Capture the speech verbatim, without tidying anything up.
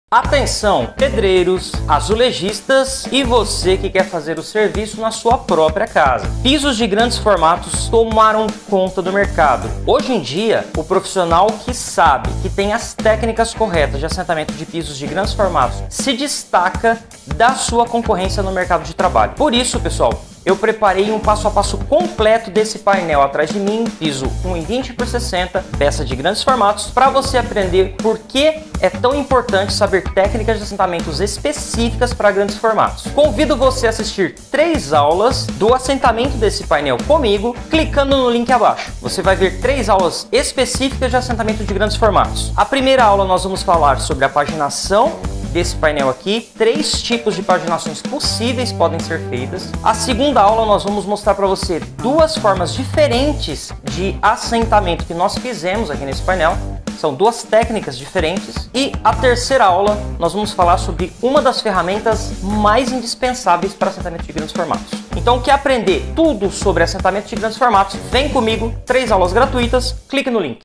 Atenção, pedreiros, azulejistas e você que quer fazer o serviço na sua própria casa. Pisos de grandes formatos tomaram conta do mercado. Hoje em dia, o profissional que sabe, que tem as técnicas corretas de assentamento de pisos de grandes formatos, se destaca da sua concorrência no mercado de trabalho. Por isso, pessoal, eu preparei um passo a passo completo desse painel atrás de mim, piso um e vinte por sessenta, peça de grandes formatos, para você aprender por que é tão importante saber técnicas de assentamentos específicas para grandes formatos. Convido você a assistir três aulas do assentamento desse painel comigo, clicando no link abaixo. Você vai ver três aulas específicas de assentamento de grandes formatos. A primeira aula nós vamos falar sobre a paginação desse painel aqui, três tipos de paginações possíveis podem ser feitas. A segunda aula nós vamos mostrar para você duas formas diferentes de assentamento que nós fizemos aqui nesse painel. São duas técnicas diferentes. E a terceira aula nós vamos falar sobre uma das ferramentas mais indispensáveis para assentamento de grandes formatos. Então, quer aprender tudo sobre assentamento de grandes formatos? Vem comigo, três aulas gratuitas, clique no link.